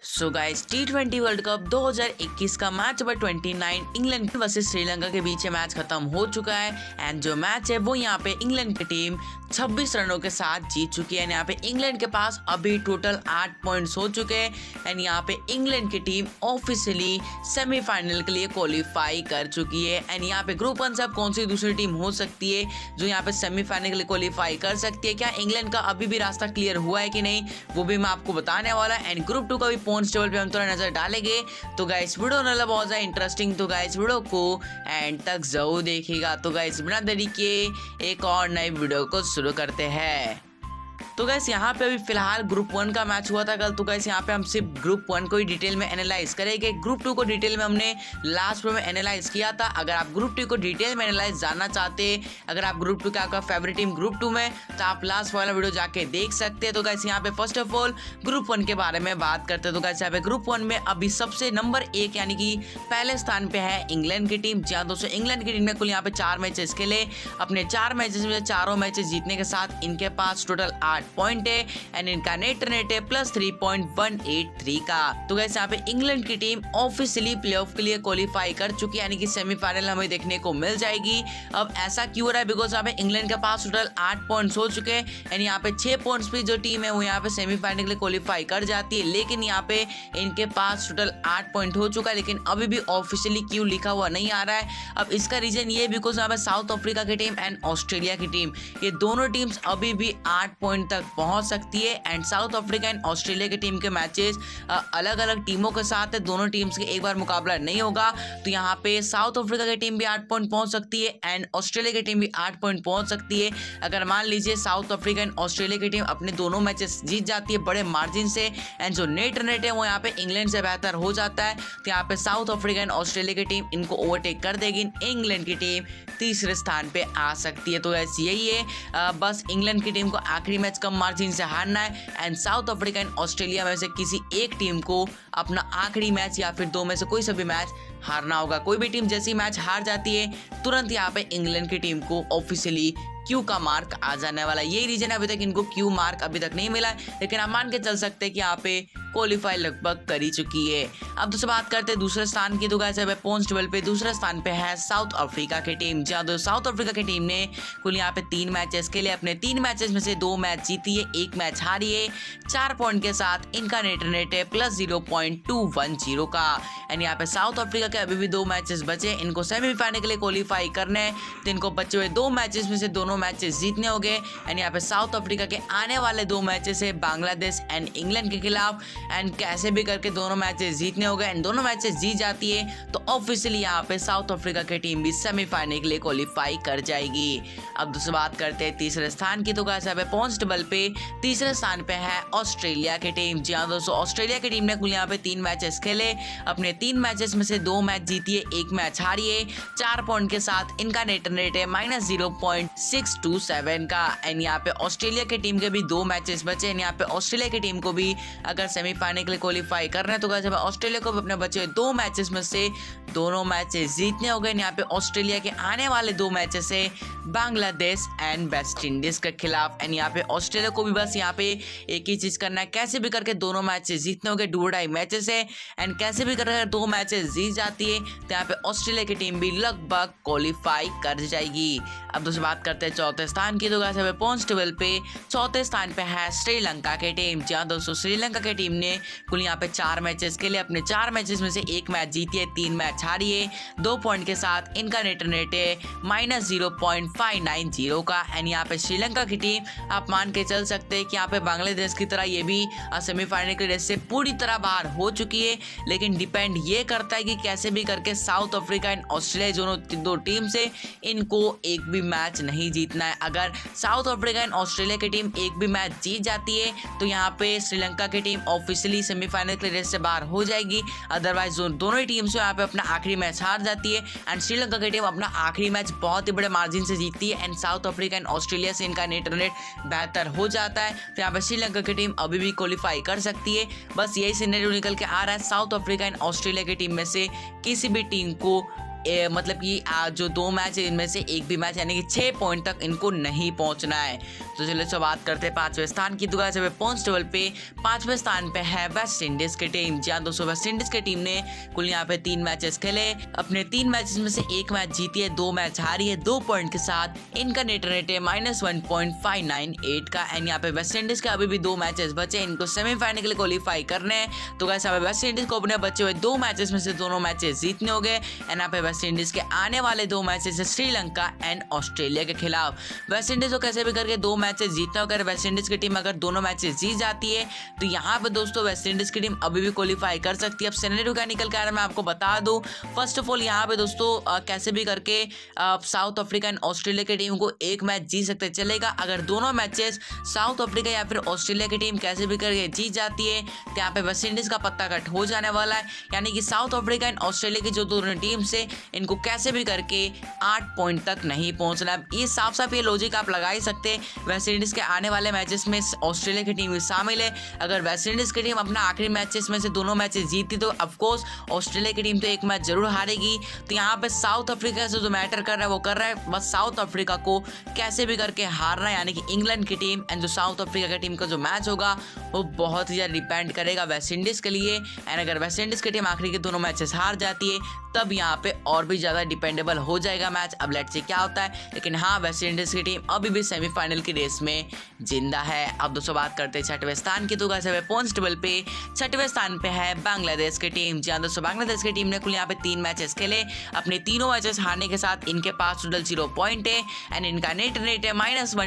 So guys T20 world cup 2021 का match number 29 England versus Sri Lanka के बीच मैच खत्म हो चुका है एंड जो मैच है वो यहाँ पे इंग्लैंड की टीम 26 रनों के साथ जीत चुकी है। यहाँ पे इंग्लैंड के पास अभी टोटल 8 पॉइंट्स हो चुके हैं एंड यहाँ पे इंग्लैंड की टीम ऑफिशियली सेमीफाइनल के लिए क्वालिफाई कर चुकी है। एंड यहाँ पे ग्रुप 1 से अब कौन सी दूसरी टीम हो सकती है जो यहाँ पे सेमीफाइनल के लिए क्वालिफाई कर सकती है, क्या इंग्लैंड का अभी भी रास्ता क्लियर हुआ है कि नहीं, वो भी मैं आपको बताने वाला। एंड ग्रुप 2 का भी पॉइंट्स टेबल पे हम थोड़ा नजर डालेंगे। तो गाइस वीडियो वाला बहुत ज़्यादा इंटरेस्टिंग, तो गाइस वीडियो को एंड तक जरूर देखिएगा। तो गाइस बिना देरी के एक और नई वीडियो को शुरू करते हैं। तो गैस यहाँ पे अभी फिलहाल ग्रुप 1 का मैच हुआ था कल। तो गैस यहाँ पे हम सिर्फ ग्रुप 1 को ही डिटेल में एनालाइज करेंगे। ग्रुप 2 को डिटेल में हमने लास्ट में एनालाइज किया था। अगर आप ग्रुप 2 को डिटेल में एनालाइज जानना चाहते हैं, अगर आप ग्रुप 2 का आपका फेवरेट टीम ग्रुप 2 में, तो आप लास्ट वाला वीडियो जाके देख सकते हैं। तो गैस यहाँ पे फर्स्ट ऑफ ऑल ग्रुप 1 के बारे में बात करते हैं। तो गैस यहाँ पे ग्रुप 1 में अभी सबसे नंबर 1 यानी कि पहले स्थान पे है इंग्लैंड की टीम। जहाँ दोस्तों इंग्लैंड की टीम ने कुल यहाँ पे 4 मैचेस खेले, अपने 4 मैचेस में चारों मैचेस जीतने के साथ इनके पास टोटल 8 पॉइंट है एंड इनका नेट रन रेट है +3.183 का। तो गाइस यहाँ पे इंग्लैंड की टीम ऑफिशियली प्लेऑफ के लिए क्वालिफाई कर चुकी है, यानी कि सेमीफाइनल हमें देखने को मिल जाएगी। अब ऐसा क्यों हो रहा है, बिकॉज यहाँ पे इंग्लैंड के पास टोटल 8 पॉइंट्स हो चुके हैं एंड यहाँ पे 6 पॉइंट्स पे जो टीम है वो यहाँ पे सेमीफाइनल के लिए क्वालिफाई कर जाती है। लेकिन यहाँ पे इनके पास टोटल 8 पॉइंट हो चुका है, लेकिन अभी भी ऑफिशियली क्यों लिखा हुआ नहीं आ रहा है। अब इसका रीजन ये बिकॉज यहाँ पे साउथ अफ्रीका की टीम एंड ऑस्ट्रेलिया की टीम, ये दोनों टीम्स अभी भी 8 पॉइंट तक पहुंच सकती है। And South Africa and Australia की टीम के मैचेस अलग अलग टीमों के साथ है, दोनों टीम्स के एक बार मुकाबला नहीं होगा। तो यहाँ पे साउथ अफ्रीका की टीम भी 8 पॉइंट पहुंच सकती है एंड ऑस्ट्रेलिया की टीम भी 8 पॉइंट पहुंच सकती है। अगर मान लीजिए साउथ अफ्रीका एंड ऑस्ट्रेलिया की टीम अपने दोनों मैचेस जीत जाती है बड़े मार्जिन से एंड जो नेट रन रेट है वो यहाँ पे इंग्लैंड से बेहतर हो जाता है, तो यहाँ पे साउथ अफ्रीका एंड ऑस्ट्रेलिया की टीम इनको ओवरटेक कर देगी। इंग्लैंड की टीम तीसरे स्थान पे आ सकती है। तो ऐसी यही है, बस इंग्लैंड की टीम को आखिरी मैच कम मार्जिन से हारना है and South Africa and Australia में से किसी एक टीम को अपना आखिरी मैच या फिर 2 में से कोई सा भी मैच हारना होगा। कोई भी टीम जैसी मैच हार जाती है तुरंत यहाँ पे इंग्लैंड की टीम को ऑफिशियली क्यू का मार्क आ जाने वाला। यही रीजन है अभी तक इनको क्यू मार्क अभी तक नहीं मिला है, लेकिन आप मान के चल सकते हैं कि यहाँ पे क्वालिफाई लगभग कर ही चुकी है। अब दोस्तों बात करते हैं दूसरे स्थान की। तो गाइस पॉइंट्स टेबल पे दूसरे स्थान पे है साउथ अफ्रीका की टीम। जहाँ दो साउथ अफ्रीका की टीम ने कुल यहाँ पे 3 मैचेस खेले, अपने 3 मैचेस में से 2 मैच जीती है, 1 मैच हारी है। 4 पॉइंट के साथ इनका नेट रन रेट है +0.210 का। एंड यहाँ पे साउथ अफ्रीका के अभी भी 2 मैचेस बचे, इनको सेमीफाइनल के लिए क्वालिफाई करना है, तो इनको बचे हुए 2 मैचेस में से दोनों मैचेस जीतने होंगे। एंड यहाँ पे साउथ अफ्रीका के आने वाले 2 मैचेस है बांग्लादेश एंड इंग्लैंड के खिलाफ एंड कैसे भी करके दोनों मैचेस जीतने होंगे एंड दोनों मैचेस जीत जाती है तो ऑफिशियली यहाँ पे साउथ अफ्रीका की टीम भी सेमीफाइनल के लिए क्वालिफाई कर जाएगी। अब दूसरी बात करते हैं तीसरे स्थान की। तो गाइस यहाँ पे पॉइंट्स टेबल पे तीसरे स्थान पे है ऑस्ट्रेलिया की टीम। जी हाँ दोस्तों, ऑस्ट्रेलिया की टीम ने कुल यहाँ पे 3 मैचेस खेले, अपने 3 मैचेस में से 2 मैच जीती है, 1 मैच हारी है। 4 पॉइंट के साथ इनका नेट रन रेट है -0.627 का। एंड यहाँ पे ऑस्ट्रेलिया की टीम के भी 2 मैचेस बचे हैं। यहाँ पे ऑस्ट्रेलिया की टीम को भी अगर सेमीफाइनल के लिए क्वालिफाई करना है तो गाइस ऑस्ट्रेलिया को भी अपने बचे 2 मैचेस में से दोनों मैचेस जीतने हो गए। यहाँ पे ऑस्ट्रेलिया के आने वाले 2 मैचेस है बांग्लादेश एंड वेस्ट इंडीज के खिलाफ। एंड यहाँ पे ऑस्ट्रेलिया को भी बस यहाँ पे एक ही चीज करना है, कैसे भी करके दोनों मैचेस जीतने हो गए। 2 मैचेस है एंड कैसे भी करके 2 मैचेस जीत जाती है तो यहाँ पे ऑस्ट्रेलिया की टीम भी लगभग क्वालिफाई कर जाएगी। अब दूसरी बात करते हैं चौथे स्थान की। तो गाइस पॉइंट्स टेबल पे चौथे स्थान पे है श्रीलंका की टीम। जहाँ दोस्तों श्रीलंका की टीम ने कुल यहाँ पे 4 मैचेस खेले, अपने 4 मैचेस में से 1 मैच जीती है, 3 मैच हारी है। 2 पॉइंट के साथ इनका नेट रन रेट है -0.590 का। एंड यहाँ पे श्रीलंका की टीम आप मान के चल सकते हैं कि यहाँ पे बांग्लादेश की तरह ये भी सेमीफाइनल के रेस से पूरी तरह बाहर हो चुकी है, लेकिन डिपेंड ये करता है कि कैसे भी करके साउथ अफ्रीका एंड ऑस्ट्रेलिया दोनों 2 टीम से इनको एक भी मैच नहीं जीतना है। अगर साउथ अफ्रीका एंड ऑस्ट्रेलिया की टीम एक भी मैच जीत जाती है तो यहाँ पे श्रीलंका की टीम ऑफिशियली सेमीफाइनल के रेस से बाहर हो जाएगी। अदरवाइज दोनों ही टीम्स यहाँ पे अपना आखिरी मैच हार जाती है एंड श्रीलंका की टीम अपना आखिरी मैच बहुत ही बड़े मार्जिन से जीतती है and South Africa and Australia से इनका नेट रन रेट बेहतर हो जाता है, तो यहाँ पे श्रीलंका की टीम अभी भी क्वालिफाई कर सकती है। बस यही सिनेरियो निकल के आ रहा है, साउथ अफ्रीका एंड ऑस्ट्रेलिया की टीम में से किसी भी टीम को मतलब कि जो 2 मैच है इनमें से एक भी मैच यानी कि 6 पॉइंट तक इनको नहीं पहुंचना है। तो चलिए सब बात करते हैं 5वें स्थान की। तो गाइस पॉइंट्स टेबल पे 5वें स्थान पे है वेस्ट इंडीज की टीम। जी हाँ दोस्तों, वेस्ट इंडीज की टीम ने कुल यहाँ पे 3 मैचेस खेले, अपने 3 मैचेस में से 1 मैच जीती है, 2 मैच हारी है। 2 पॉइंट के साथ इनका नेट रेट है -1.598 का। एंड यहाँ पे वेस्ट इंडीज के अभी भी 2 मैचेस बचे, इनको सेमीफाइनल के लिए क्वालिफाई करने हैं। तो गाइस यहाँ पे वेस्ट इंडीज को अपने बचे हुए 2 मैचेस में से दोनों मैचेस जीतने हो गए। एंड यहाँ पे वेस्ट इंडीज के आने वाले 2 मैचेस है श्रीलंका एंड ऑस्ट्रेलिया के खिलाफ। वेस्ट इंडीज को कैसे भी करके 2 मैचेस जीतना होगा। वेस्ट इंडीज की टीम अगर दोनों मैचेस जीत जाती है तो यहाँ पे दोस्तों वेस्ट इंडीज की टीम अभी भी क्वालिफाई कर सकती है। अब सिनेरियो क्या निकल के आ रहा है मैं आपको बता दूं। फर्स्ट ऑफ ऑल यहाँ पे दोस्तों कैसे भी करके साउथ अफ्रीका एंड ऑस्ट्रेलिया की टीम को 1 मैच जीत सकते चलेगा। अगर दोनों मैचेस साउथ अफ्रीका या फिर ऑस्ट्रेलिया की टीम कैसे भी करके जीत जाती है तो यहाँ पे वेस्ट इंडीज का पत्ता कट हो जाने वाला है। यानी कि साउथ अफ्रीका एंड ऑस्ट्रेलिया की जो दोनों टीम से इनको कैसे भी करके 8 पॉइंट तक नहीं पहुंचना है। ये साफ साफ ये लॉजिक आप लगा ही सकते हैं। वेस्ट इंडीज के आने वाले मैचेस में ऑस्ट्रेलिया की टीम भी शामिल है। अगर वेस्ट इंडीज की टीम अपना आखिरी मैचेस में से दोनों मैचेस जीतती तो ऑफकोर्स ऑस्ट्रेलिया की टीम तो 1 मैच जरूर हारेगी। तो यहाँ पे साउथ अफ्रीका से जो मैटर कर रहा है वो कर रहा है, बस साउथ अफ्रीका को कैसे भी करके हारना है। यानी कि इंग्लैंड की टीम एंड जो साउथ अफ्रीका की टीम का जो मैच होगा वो बहुत ही ज़्यादा डिपेंड करेगा वेस्ट इंडीज के लिए। एंड अगर वेस्ट इंडीज की टीम आखिरी के दोनों मैचेस हार जाती है तब यहाँ पे और भी ज़्यादा डिपेंडेबल हो जाएगा मैच। अब लेट्स सी क्या होता है। लेकिन हाँ, वेस्ट इंडीज की टीम अभी भी सेमीफाइनल की रेस में जिंदा है। अब दोस्तों बात करते हैं 6वें स्थान की। तो गाइस पॉइंट्स टेबल पे 6वें स्थान पे है बांग्लादेश की टीम। जी हाँ दोस्तों, बांग्लादेश की टीम ने कुल यहाँ पे 3 मैचेस खेले, अपने तीनों मैचेस हारने के साथ इनके पास टोटल 0 पॉइंट है। एंड इनका नेट रेट है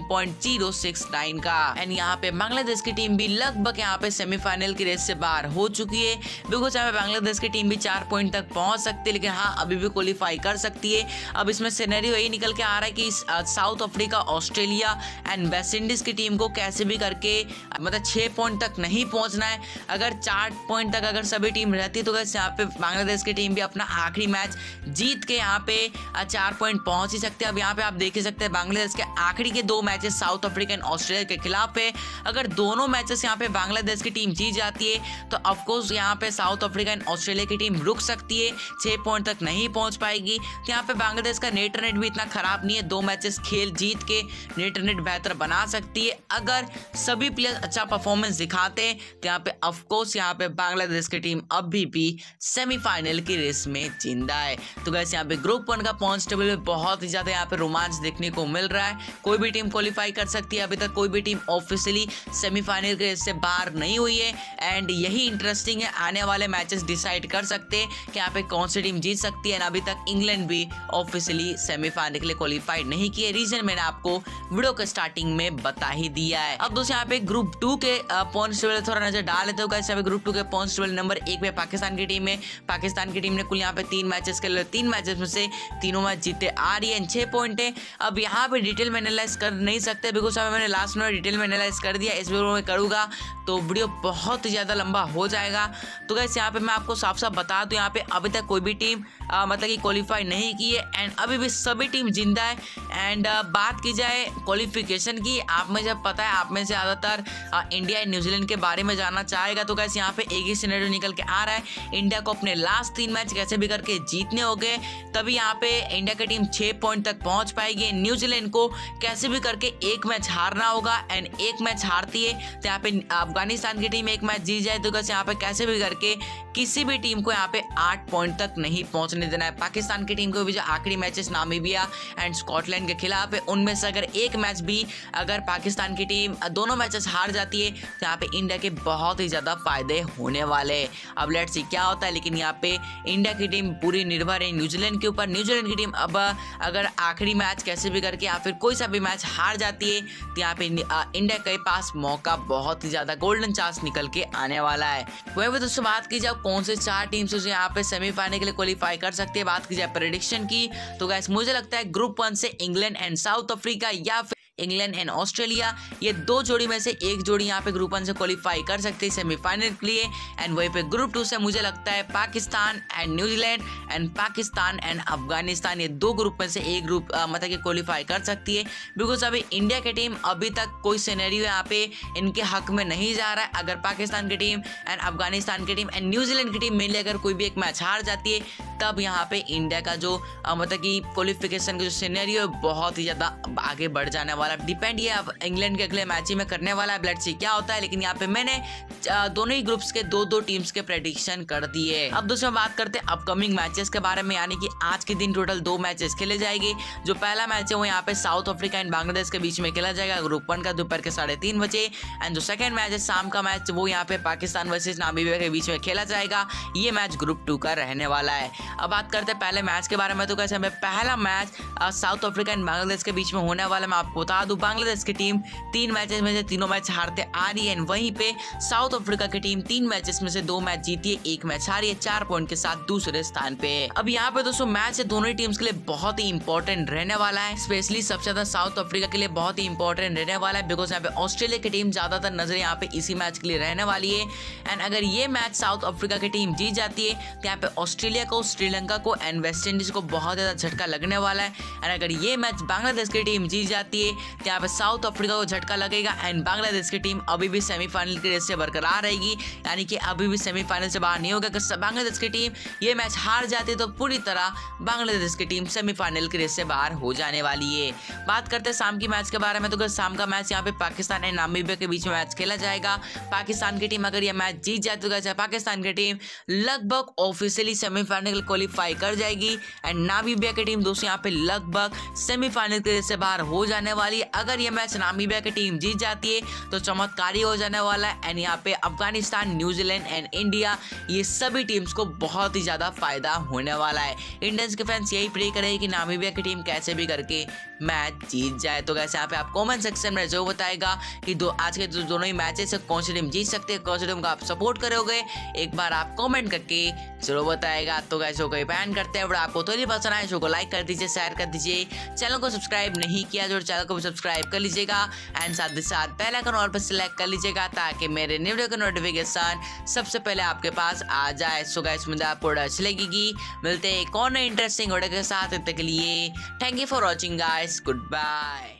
-1.069 का। एंड यहाँ पे बांग्लादेश की टीम भी लगभग यहाँ पे सेमीफाइनल की रेस से बाहर हो चुकी है। बिकॉज यहाँ पे बांग्लादेश की टीम भी 4 पॉइंट तक पहुंच सकती है, लेकिन हाँ अभी भी क्वालिफाई कर सकती है। अब इसमें सिनेरियो यही निकल के आ रहा है कि South Africa, Australia and West Indies की टीम को कैसे भी करके मतलब 6 पॉइंट तक नहीं पहुंचना है। अगर 4 पॉइंट तक अगर सभी टीम रहती तो यहाँ पे बांग्लादेश की टीम भी अपना आखिरी मैच जीत के यहाँ पे 4 पॉइंट पहुंच ही सकते हैं। अब यहाँ पे आप देख ही सकते हैं बांग्लादेश के आखिरी के 2 matches South Africa and Australia के खिलाफ है। अगर दोनों मैचेस यहाँ पे बांग्लादेश की टीम जीत जाती है तो ऑफकोर्स यहाँ पे साउथ अफ्रीका एंड ऑस्ट्रेलिया की टीम रुक सकती है, 6 पॉइंट तक नहीं पहुंच पाएगी। तो यहाँ पे बांग्लादेश का नेट रन भी इतना खराब नहीं है, 2 मैचेस खेल जीत के नेट रन बेहतर बना सकती है। अगर सभी प्लेयर अच्छा परफॉर्मेंस दिखाते हैं तो यहाँ पे ऑफकोर्स यहाँ पे बांग्लादेश की टीम अभी भी सेमीफाइनल की रेस में जिंदा है। तो गाइस यहाँ पे ग्रुप 1 का पॉइंट्स टेबल में बहुत ही ज्यादा यहाँ पे रोमांच देखने को मिल रहा है। कोई भी टीम क्वालिफाई कर सकती है, अभी तक कोई भी टीम ऑफिशियली सेमीफाइनल के रेस से बाहर नहीं हुई है। एंड यही इंटरेस्टिंग है, आने वाले मैचेस डिसाइड कर सकते हैं कि यहाँ पे कौन सी टीम जीत सकती है। अभी तक इंग्लैंड भी ऑफिशियली सेमीफाइनल के लिए क्वालिफाई नहीं किए, रीजन मैंने आपको वीडियो के स्टार्टिंग में बता ही दिया है। अब दोस्तों यहाँ पे ग्रुप 2 के पॉइंट्स टेबल थोड़ा नजर डाल लेते हो। गाइस यहाँ पे ग्रुप 2 के पॉइंट्स टेबल नंबर 1 पे पाकिस्तान की टीम है। पाकिस्तान की टीम ने कुल यहाँ पे 3 मैचेस खेले, 3 मैचेस में से तीनों मैच जीते आ रही है, 6 पॉइंट है। अब यहाँ पे डिटेल में एनालाइज कर नहीं सकते बिकॉज मैंने लास्ट में डिटेल में एनालाइज कर दिया, इस वीडियो में करूँगा तो वीडियो बहुत ज़्यादा लंबा हो जाएगा। तो गाइस यहाँ पे मैं आपको साफ साफ बता दूँ, यहाँ पे अभी तक कोई भी टीम मतलब कि क्वालिफाई नहीं की है एंड अभी भी सभी टीम जिंदा है। एंड बात की जाए क्वालिफिकेशन की, आप में जब पता है आप में से ज़्यादातर इंडिया एंड न्यूजीलैंड के बारे में जानना चाहेगा। तो गाइस यहाँ पे एक ही सिनेरियो निकल के आ रहा है, इंडिया को अपने लास्ट 3 मैच कैसे भी करके जीतने हो गए, तभी यहाँ पे इंडिया की टीम 6 पॉइंट तक पहुंच पाएगी। न्यूजीलैंड को कैसे भी करके 1 मैच हारना होगा एंड 1 मैच हारती है तो यहाँ पे अफगानिस्तान की टीम 1 मैच जीत जाए तो गाइस यहाँ पे कैसे भी करके किसी भी टीम को यहाँ पे 8 पॉइंट तक नहीं पहुंचने देना है। पाकिस्तान की टीम को भी जो आखिरी मैचेस नामीबिया एंड स्कॉटलैंड के खिलाफ है, उनमें से अगर 1 मैच भी अगर पाकिस्तान की टीम दोनों मैचेस हार जाती है तो यहाँ पे इंडिया के बहुत ही ज़्यादा फायदे होने वाले हैं। अब लेट्स सी क्या होता है। लेकिन यहाँ पे इंडिया की टीम पूरी निर्भर है न्यूजीलैंड के ऊपर। न्यूजीलैंड की टीम अब अगर आखिरी मैच कैसे भी करके या फिर कोई सा भी मैच हार जाती है तो यहाँ पे इंडिया के पास मौका बहुत ही ज़्यादा गोल्डन चांस निकल के आने वाला है। वही दोस्तों बात की जाए कौन से 4 टीम्स जो यहाँ पे सेमीफाइनल के लिए क्वालिफाई कर सकती है, बात की जाए प्रेडिक्शन की, तो गाइस मुझे लगता है ग्रुप 1 से इंग्लैंड एंड साउथ अफ्रीका या इंग्लैंड एंड ऑस्ट्रेलिया, ये 2 जोड़ी में से एक जोड़ी यहाँ पे ग्रुप 1 से क्वालिफाई कर सकती है सेमीफाइनल के लिए। एंड वहीं पे ग्रुप 2 से मुझे लगता है Pakistan and New Zealand and Pakistan and Afghanistan, ये 2 ग्रुप में से एक ग्रुप मतलब कि क्वालिफाई कर सकती है। बिकॉज अभी इंडिया की टीम अभी तक कोई सिनेरियो यहाँ पे इनके हक में नहीं जा रहा है। अगर पाकिस्तान की टीम एंड अफगानिस्तान की टीम एंड न्यूजीलैंड की टीम मिलकर अगर कोई भी एक मैच हार जाती है, तब यहाँ पे इंडिया का जो मतलब कि क्वालिफिकेशन का जो सिनेरियो है बहुत ही ज़्यादा आगे बढ़ जाने वाला। डिपेंड ये अब इंग्लैंड के अगले मैच ही में करने वाला है, लेट्स सी क्या होता है। लेकिन यहाँ पे मैंने दोनों ही ग्रुप्स के 2-2 टीम्स के प्रेडिक्शन कर दिए। अब दोस्तों बात करते हैं अपकमिंग मैचेस के बारे में, यानी कि आज के दिन टोटल 2 मैचेस खेले जाएंगे। जो पहला मैच है वो यहाँ पे साउथ अफ्रीका एंड बांग्लादेश के बीच में खेला जाएगा ग्रुप 1 का दोपहर के 3:30 बजे। एंड जो सेकंड मैच है शाम का मैच, वो यहाँ पे पाकिस्तान वर्सेस नामीबिया के बीच में खेला जाएगा। ये मैच ग्रुप 2 का रहने वाला है। अब बात करते हैं पहले मैच के बारे में। तो कैसे हमें पहला match South Africa and Bangladesh के बीच में होने वाला, मैं आपको बता दूं बांग्लादेश की टीम 3 मैचेस में से 3 मैच हारते आ रही है। वहीं पे साउथ अफ्रीका की टीम 3 मैचेस में से 2 मैच जीती है, 1 मैच हारी है, 4 पॉइंट के साथ दूसरे स्थान पे। अब यहाँ पे दोस्तों मैच है दोनों टीम्स के लिए बहुत ही इंपॉर्टेंट रहने वाला है, स्पेशली सबसे ज्यादा साउथ अफ्रीका के लिए बहुत ही इंपॉर्टेंट रहने वाला है। बिकॉज यहाँ पे ऑस्ट्रेलिया की टीम ज्यादातर नजर यहाँ पे इसी मैच के लिए रहने वाली है। एंड अगर ये मैच साउथ अफ्रीका की टीम जीत जाती है तो यहाँ पे ऑस्ट्रेलिया को, श्रीलंका को एंड वेस्ट इंडीज को बहुत ज्यादा झटका लगने वाला है। एंड अगर ये मैच बांग्लादेश की टीम जीत जाती है तो यहाँ पे साउथ अफ्रीका को झटका लगेगा एंड बांग्लादेश की टीम अभी भी सेमीफाइनल की रेस से बरकरार रहेगी, यानी कि अभी भी सेमीफाइनल से बाहर नहीं होगा। अगर बांग्लादेश की टीम ये मैच हार जाती है तो पूरी तरह बांग्लादेश की टीम सेमीफाइनल की रेस से बाहर हो जाने वाली है। बात करते हैं शाम की मैच के बारे में। तो शाम का मैच यहाँ पे पाकिस्तान एंड नामीबिया के बीच में मैच खेला जाएगा। पाकिस्तान की टीम अगर ये मैच जीत जाती है तो पाकिस्तान की टीम लगभग ऑफिशियली सेमीफाइनल क्वालिफाई कर जाएगी एंड नामीबिया की टीम दोस्तों यहाँ पे लगभग सेमीफाइनल की रेस से बाहर हो जाने वाली है। अगर ये मैच नामीबिया की टीम जीत जाती है तो चमत्कारी हो जाने वाला है। एंड यहाँ पे अफगानिस्तान, न्यूजीलैंड एंड इंडिया, ये सभी टीम्स को बहुत ही ज्यादा फायदा होने वाला है। इंडियंस के फैंस यही प्रे करेंगे कि नामीबिया की टीम कैसे भी करके मैच जीत जाए। तो कैसे यहाँ पे आप कमेंट सेक्शन में जो बताएगा कि आज के दोनों ही मैचेस से कौन सी टीम जीत सकते हैं, कौन सी टीम को आप सपोर्ट करोगे, एक बार आप कमेंट करके जरूर बताएगा। तो कैसे कोई बैन करते हैं, आपको तो नहीं पसंद आए शो को लाइक कर दीजिए, शेयर कर दीजिए, चैनल को सब्सक्राइब नहीं किया जो चैनल को सब्सक्राइब कर लीजिएगा एंड साथ ही साथ बेल आइकन ऑल पर सिलेक्ट कर लीजिएगा ताकि मेरे न्यू वीडियो का नोटिफिकेशन सबसे पहले आपके पास आ जाए। सो गाइस मुझे आपको अच्छी लगेगी, मिलते हैं एक और नए इंटरेस्टिंग वीडियो के साथ। तब तक के लिए thank you for watching guys, good bye.